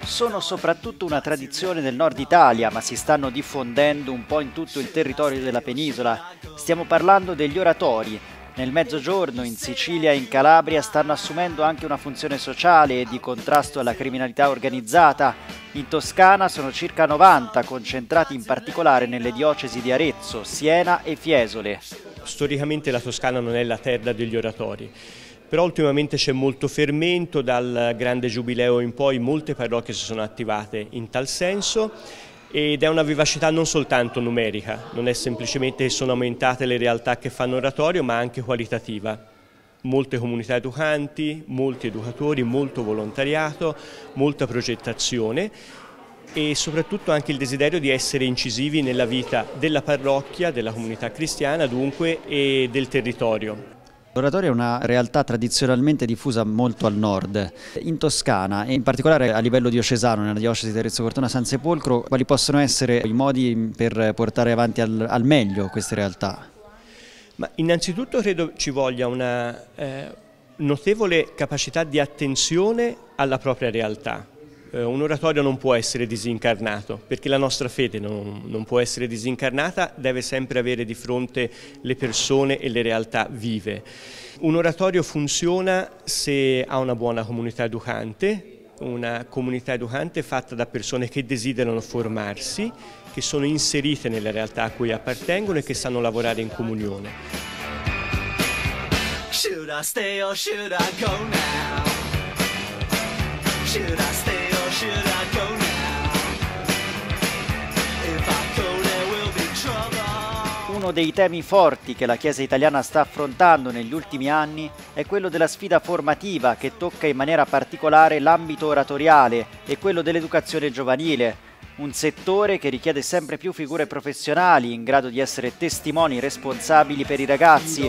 Sono soprattutto una tradizione del nord Italia, ma si stanno diffondendo un po' in tutto il territorio della penisola. Stiamo parlando degli oratori. Nel Mezzogiorno, in Sicilia e in Calabria stanno assumendo anche una funzione sociale e di contrasto alla criminalità organizzata. In Toscana sono circa 90, concentrati in particolare nelle diocesi di Arezzo, Siena e Fiesole. Storicamente la Toscana non è la terra degli oratori, però ultimamente c'è molto fermento, dal grande giubileo in poi molte parrocchie si sono attivate in tal senso ed è una vivacità non soltanto numerica, non è semplicemente che sono aumentate le realtà che fanno oratorio, ma anche qualitativa. Molte comunità educanti, molti educatori, molto volontariato, molta progettazione e soprattutto anche il desiderio di essere incisivi nella vita della parrocchia, della comunità cristiana dunque e del territorio. L'oratorio è una realtà tradizionalmente diffusa molto al nord. In Toscana e in particolare a livello diocesano, nella diocesi di Arezzo Cortona San Sepolcro, quali possono essere i modi per portare avanti al meglio queste realtà? Ma innanzitutto credo ci voglia una notevole capacità di attenzione alla propria realtà. Un oratorio non può essere disincarnato, perché la nostra fede non può essere disincarnata, deve sempre avere di fronte le persone e le realtà vive. Un oratorio funziona se ha una buona comunità educante, una comunità educante fatta da persone che desiderano formarsi, che sono inserite nelle realtà a cui appartengono e che sanno lavorare in comunione. Should I stay or should I go now? Should I stay? Uno dei temi forti che la Chiesa italiana sta affrontando negli ultimi anni è quello della sfida formativa che tocca in maniera particolare l'ambito oratoriale e quello dell'educazione giovanile, un settore che richiede sempre più figure professionali in grado di essere testimoni responsabili per i ragazzi.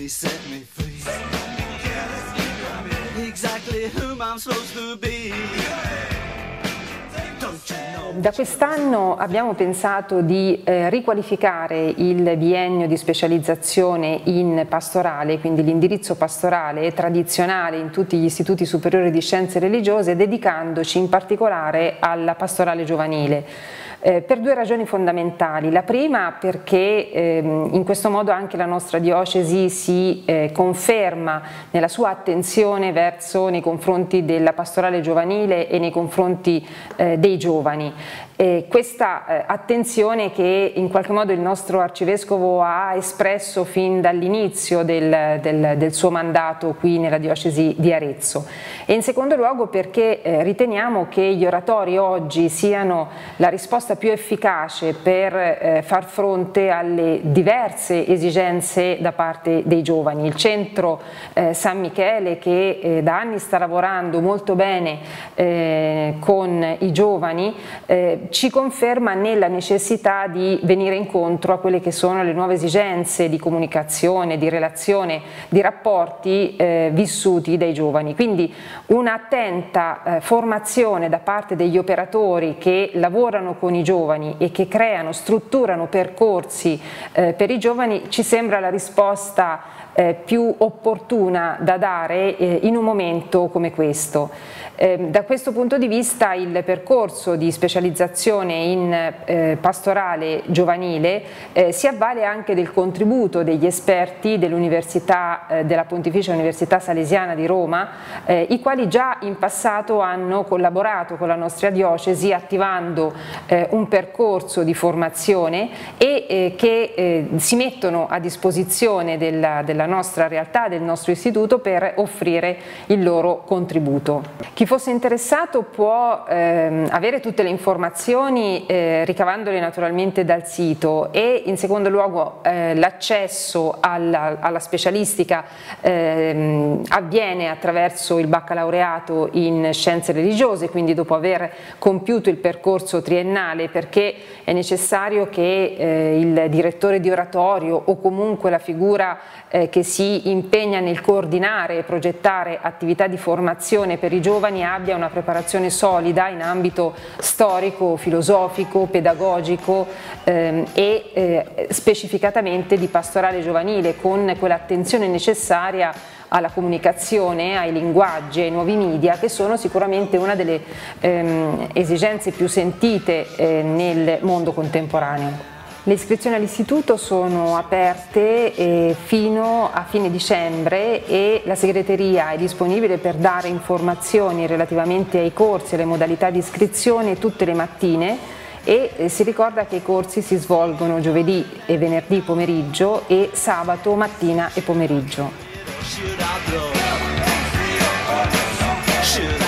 Da quest'anno abbiamo pensato di riqualificare il biennio di specializzazione in pastorale, quindi l'indirizzo pastorale tradizionale in tutti gli istituti superiori di scienze religiose, dedicandoci in particolare alla pastorale giovanile. Per due ragioni fondamentali. La prima perché in questo modo anche la nostra diocesi si conferma nella sua attenzione nei confronti della pastorale giovanile e nei confronti dei giovani. Questa attenzione che in qualche modo il nostro arcivescovo ha espresso fin dall'inizio del suo mandato qui nella diocesi di Arezzo. E in secondo luogo perché riteniamo che gli oratori oggi siano la risposta più efficace per far fronte alle diverse esigenze da parte dei giovani. Il centro San Michele, che da anni sta lavorando molto bene con i giovani, ci conferma nella necessità di venire incontro a quelle che sono le nuove esigenze di comunicazione, di relazione, di rapporti vissuti dai giovani. Quindi un'attenta formazione da parte degli operatori che lavorano con i giovani e che creano, strutturano percorsi per i giovani ci sembra la risposta più opportuna da dare in un momento come questo. Da questo punto di vista il percorso di specializzazione in pastorale giovanile si avvale anche del contributo degli esperti dell'Università, della Pontificia Università Salesiana di Roma, i quali già in passato hanno collaborato con la nostra diocesi attivando un percorso di formazione e che si mettono a disposizione della nostra realtà, del nostro istituto, per offrire il loro contributo. Chi fosse interessato può avere tutte le informazioni ricavandole naturalmente dal sito e in secondo luogo l'accesso alla specialistica avviene attraverso il baccalaureato in scienze religiose, quindi dopo aver compiuto il percorso triennale, perché è necessario che il direttore di oratorio o comunque la figura che si impegna nel coordinare e progettare attività di formazione per i giovani abbia una preparazione solida in ambito storico, filosofico, pedagogico e specificatamente di pastorale giovanile, con quell'attenzione necessaria alla comunicazione, ai linguaggi, ai nuovi media, che sono sicuramente una delle esigenze più sentite nel mondo contemporaneo. Le iscrizioni all'istituto sono aperte fino a fine dicembre e la segreteria è disponibile per dare informazioni relativamente ai corsi e alle modalità di iscrizione tutte le mattine, e si ricorda che i corsi si svolgono giovedì e venerdì pomeriggio e sabato mattina e pomeriggio.